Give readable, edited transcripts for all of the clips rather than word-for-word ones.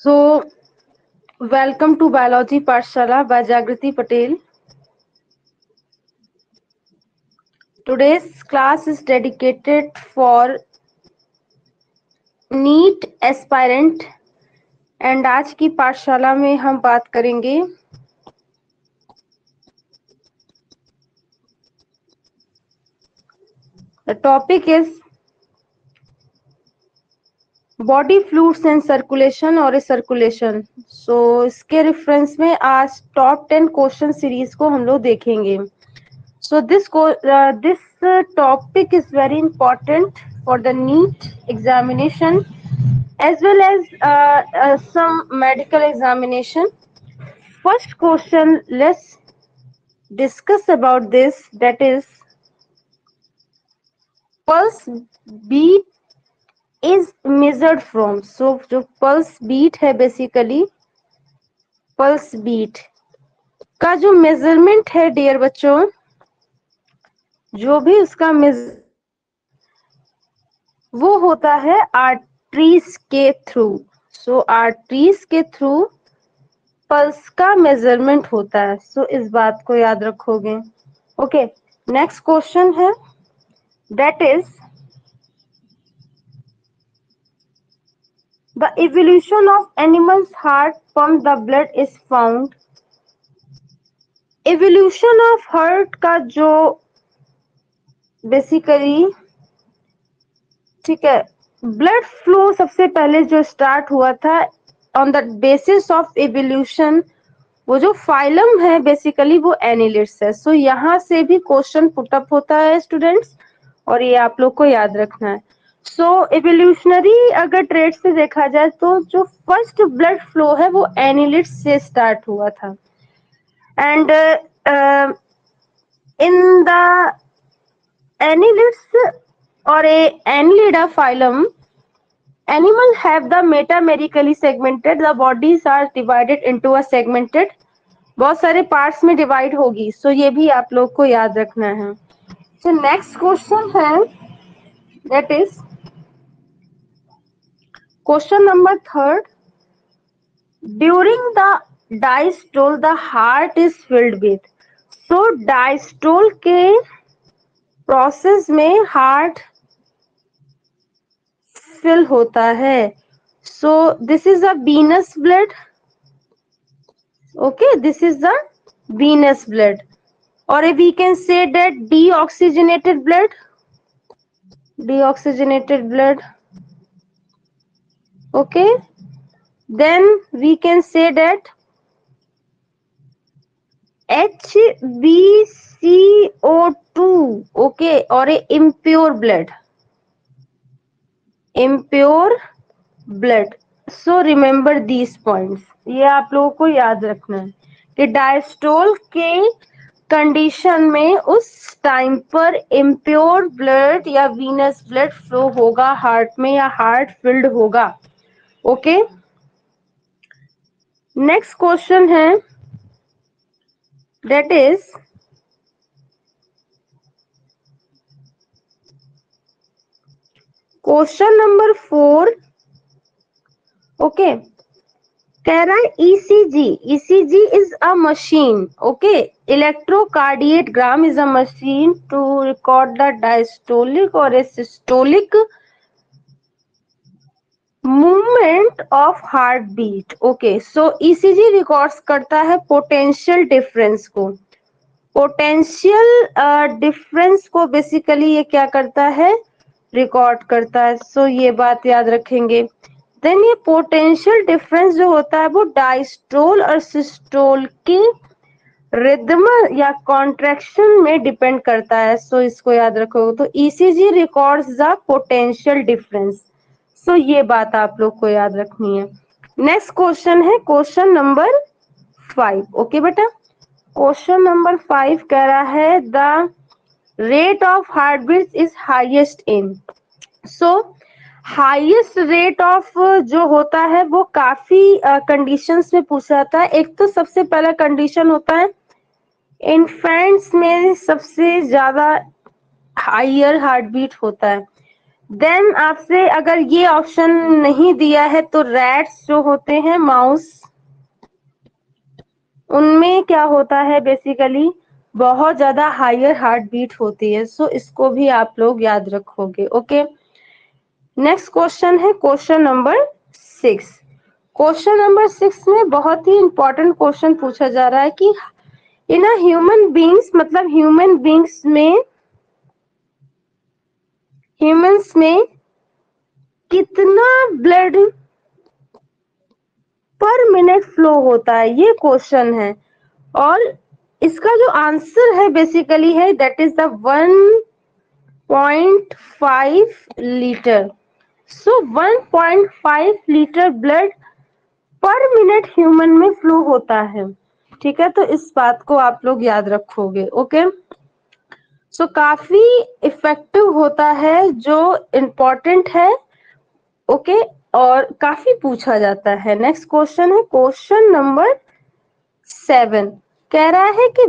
So, welcome to Biology Pathshala by Jagriti Patel. Today's class is dedicated for NEET aspirant and आज की पाठशाला में हम बात करेंगे The topic is body fluids and circulation और सर्कुलेशन। सो इसके रेफरेंस में आज टॉप 10 क्वेश्चन सीरीज को हम लोग देखेंगे। So this topic is very important for the NEET examination as well as some medical examination. First question, let's discuss about this. That is, pulse beat is measured from. So जो pulse beat है basically pulse beat का जो measurement है dear बच्चों, जो भी उसका वो होता है आर्टरीज के थ्रू। सो आर्टरीज के थ्रू पल्स का मेजरमेंट होता है। सो इस बात को याद रखोगे। ओके, नेक्स्ट क्वेश्चन है that is the evolution of animals heart from the blood is found. Evolution of heart का जो बेसिकली ठीक है, ब्लड फ्लो सबसे पहले जो स्टार्ट हुआ था on the basis of evolution, वो जो फाइलम है बेसिकली वो एनिलिड्स है। सो यहाँ से भी क्वेश्चन पुटअप होता है स्टूडेंट्स, और ये आप लोग को याद रखना है। सो इवोल्यूशनरी अगर ट्रेड से देखा जाए तो जो फर्स्ट ब्लड फ्लो है वो एनिलिड्स से स्टार्ट हुआ था। एंड इन द एनिलिड्स और a annelida phylum, animal have the metamerically segmented, the bodies are divided into a segmented, बहुत सारे पार्ट्स में डिवाइड होगी। सो ये भी आप लोग को याद रखना है। सो नेक्स्ट क्वेश्चन है that is question number third. During the diastole the heart is filled with. So diastole के प्रोसेस में हार्ट फिल होता है। So this is a venous blood. Okay, this is the venous blood, or we can say that deoxygenated blood. Deoxygenated blood. Okay, then we can say that HbCO2. Okay, or a impure blood. Impure blood. So remember these points. ये आप लोगों को याद रखना है कि diastole के condition में उस टाइम पर इम्प्योर ब्लड या वीनस ब्लड फ्लो होगा हार्ट में, या हार्ट फिल्ड होगा। ओके, नेक्स्ट क्वेश्चन है that is question number 4। Okay, कह रहा है ECG. ECG is a machine. Okay, electrocardiogram is a machine to record the diastolic or a systolic movement of heartbeat. Okay, so ECG records करता है potential difference को। Potential difference को basically ये क्या करता है, रिकॉर्ड करता है। सो ये बात याद रखेंगे। देन ये पोटेंशियल डिफरेंस जो होता है वो डायस्टोल और सिस्टोल की रिदम या कॉन्ट्रैक्शन में डिपेंड करता है। सो इसको याद रखोगे। तो ECG records the potential difference. So ये बात आप लोग को याद रखनी है। नेक्स्ट क्वेश्चन है क्वेश्चन नंबर 5। ओके बेटा, क्वेश्चन नंबर 5 कह रहा है the rate of heart beat is highest in. So highest rate of जो होता है वो काफी कंडीशंस में पूछा जाता है। एक तो सबसे पहला कंडीशन होता है इन्फेंट्स में सबसे ज्यादा हायर हार्ट बीट होता है। देन आपसे अगर ये ऑप्शन नहीं दिया है तो रैट्स जो होते हैं, माउस, उनमें क्या होता है बेसिकली बहुत ज्यादा हायर हार्ट बीट होती है। सो इसको भी आप लोग याद रखोगे। ओके, नेक्स्ट क्वेश्चन है क्वेश्चन नंबर 6। क्वेश्चन नंबर 6 में बहुत ही इंपॉर्टेंट क्वेश्चन पूछा जा रहा है कि इन ह्यूमन बींग्स, मतलब ह्यूमंस में कितना ब्लड पर मिनट फ्लो होता है, ये क्वेश्चन है। और इसका जो आंसर है बेसिकली है that is the 1.5 litre. So 1.5 litre blood per minute human में फ्लो होता है। ठीक है, तो इस बात को आप लोग याद रखोगे। ओके, सो काफी इफेक्टिव होता है, जो इम्पोर्टेंट है। ओके, और काफी पूछा जाता है। नेक्स्ट क्वेश्चन है क्वेश्चन नंबर 7। कह रहा है कि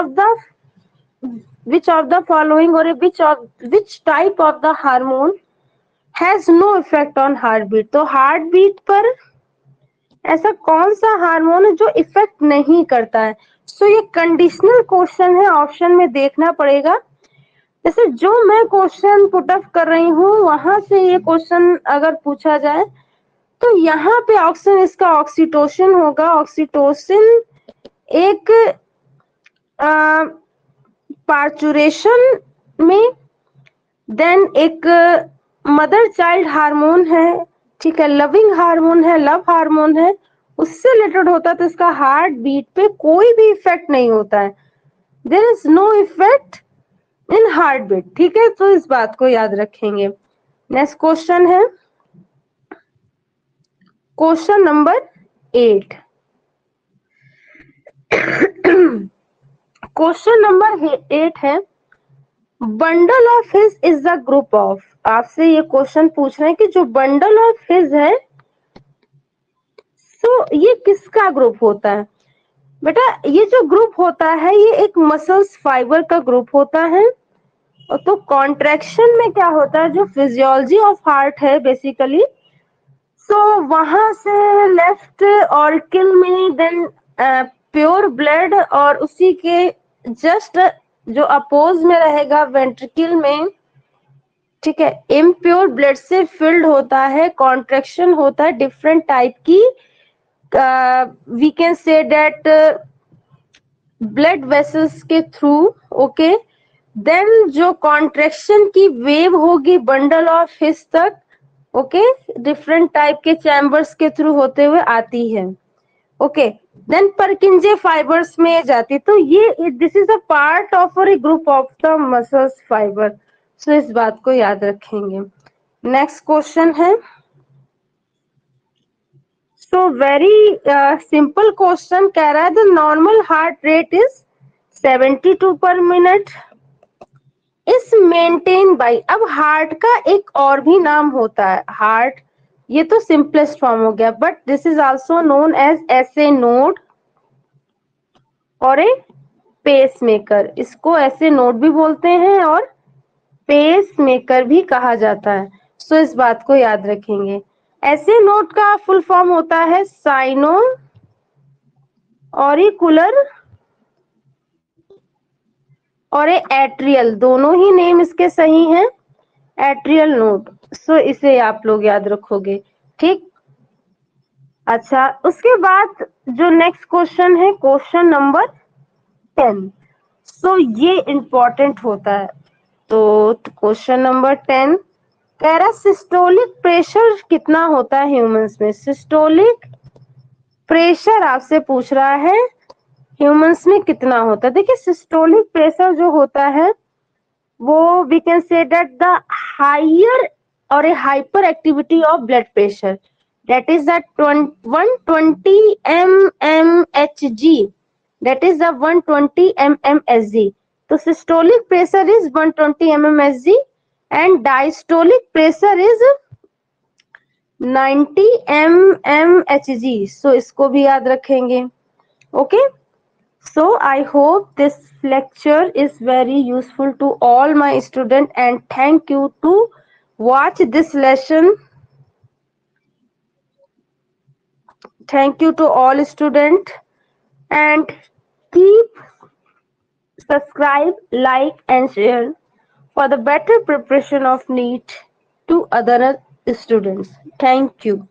विच ऑफ द फॉलोइंग और which type of the hormone has no effect on heart beat. तो हार्ट बीट पर ऐसा कौन सा हार्मोन है जो इफेक्ट नहीं करता है। सो ये कंडीशनल क्वेश्चन है, ऑप्शन में देखना पड़ेगा। जैसे जो मैं क्वेश्चन पुट अप कर रही हूँ वहां से ये क्वेश्चन अगर पूछा जाए तो यहाँ पे ऑप्शन इसका ऑक्सीटोसिन होगा। ऑक्सीटोसिन एक पार्चुरेशन में, देन एक मदर चाइल्ड हार्मोन है, ठीक है, लविंग हार्मोन है, लव हार्मोन है, उससे रिलेटेड होता है। तो इसका हार्ट बीट पे कोई भी इफेक्ट नहीं होता है। There is no effect in heart beat. ठीक है, तो इस बात को याद रखेंगे। नेक्स्ट क्वेश्चन है क्वेश्चन नंबर 8। क्वेश्चन नंबर 8 है bundle of his is the group of. आपसे ये क्वेश्चन पूछ रहे हैं कि जो बंडल ऑफ हिज है तो ये किसका ग्रुप होता है। बेटा ये जो ग्रुप होता है ये एक मसल्स फाइबर का ग्रुप होता है। तो कॉन्ट्रैक्शन में क्या होता है, जो फिजियोलॉजी ऑफ हार्ट है बेसिकली, सो वहां से लेफ्ट ऑर्किल में, देन प्योर ब्लड, और उसी के जस्ट जो अपोज में रहेगा वेंट्रिकल में, ठीक है, इम्प्योर ब्लड से फिल्ड होता है। कॉन्ट्रैक्शन होता है डिफरेंट टाइप की, we can say that blood vessels के थ्रू। ओके, देन जो कॉन्ट्रैक्शन की वेव होगी बंडल ऑफ हिस तक, ओके, डिफरेंट टाइप के चैम्बर्स के थ्रू होते हुए आती है। ओके, देन परकिंजे फाइबर्स में जाती। तो ये this is a part of और a group of the muscles fibre. सो इस बात को याद रखेंगे। नेक्स्ट क्वेश्चन है, सो वेरी सिंपल क्वेश्चन कह रहा है the normal heart rate is 72 per minute is maintain by. अब हार्ट का एक और भी नाम होता है हार्ट, ये तो सिंपलेस्ट फॉर्म हो गया, but this is also known as SA node और ए पेस मेकर। इसको ऐसे नोड भी बोलते हैं और पेस मेकर भी कहा जाता है। सो इस बात को याद रखेंगे। ऐसे नोड का फुल फॉर्म होता है साइनो ऑरिकुलर और ए एट्रियल, दोनों ही नेम इसके सही हैं, एट्रियल नोड। सो इसे आप लोग याद रखोगे। ठीक, अच्छा, उसके बाद जो नेक्स्ट क्वेश्चन है क्वेश्चन नंबर 10। सो ये इंपॉर्टेंट होता है। तो क्वेश्चन नंबर 10 कह रहा सिस्टोलिक प्रेशर कितना होता है ह्यूमंस में। सिस्टोलिक प्रेशर आपसे पूछ रहा है ह्यूमंस में कितना होता है। देखिए सिस्टोलिक प्रेशर जो होता है वो we can say that the higher और a hyper activity of blood pressure, that is the 120 mmHg, that is the 120 mmHg। तो systolic pressure is 120 mmHg and diastolic pressure is 90 mmHg। so इसको भी याद रखेंगे। okay, so I hope this lecture is very useful to all my students and thank you to watch this lesson. Thank you to all students, and keep subscribe, like and share for the better preparation of NEET to other students. Thank you.